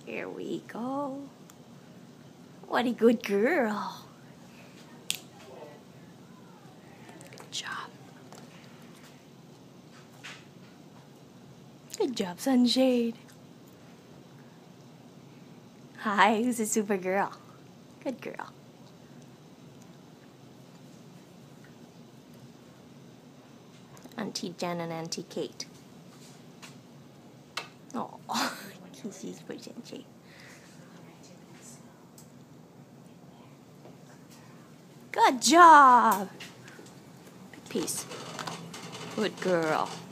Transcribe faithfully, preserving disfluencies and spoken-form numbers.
Here we go. What a good girl. Good job. Good job, Sunshade. Hi, who's a super girl? Good girl. Auntie Jen and Auntie Kate. Oh, kisses for Sunshade. Good job. Big piece. Good girl.